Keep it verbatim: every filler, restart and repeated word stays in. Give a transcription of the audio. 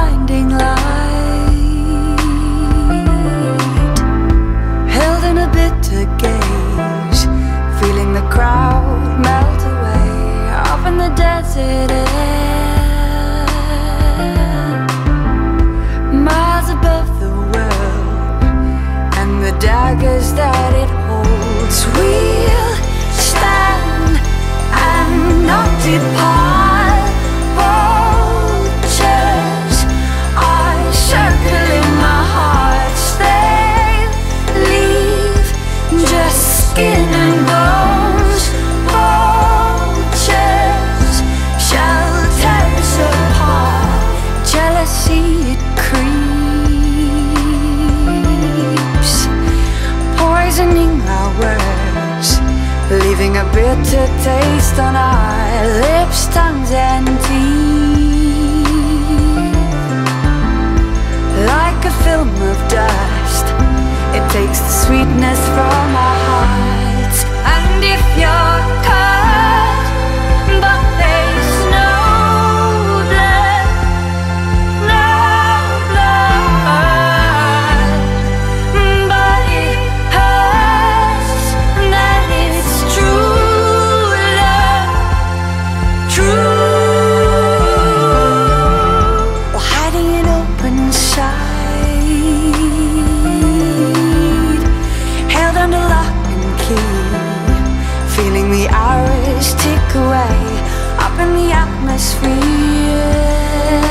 blinding light, held in a bitter gaze, feeling the crowd melt away up in the desert air, miles above the world and the daggers that it holds. We'll stand and not depart. Vultures are circling my heart. They leave just skin and bones. Vultures shall tear us apart. Jealousy, it creeps, poisoning our words, leaving a bitter taste on our lips, tongues and teeth. Like a film of dust, it takes the sweetness from our hearts. And if you're cut, but there's no blood, no blood, but it hurts, that it's true love, true. Or hiding in open side, held under lock and key, feeling the hours tick away up in the atmosphere.